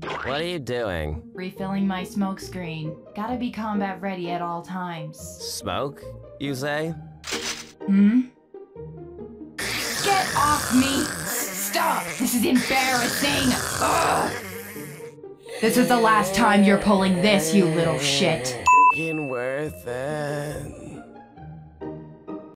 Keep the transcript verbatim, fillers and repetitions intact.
What are you doing? Refilling my smokescreen. Gotta be combat ready at all times. Smoke, you say? Hmm? Get off me! Stop! This is embarrassing! Ugh. This is the last time you're pulling this, you little shit. F***ing worth it.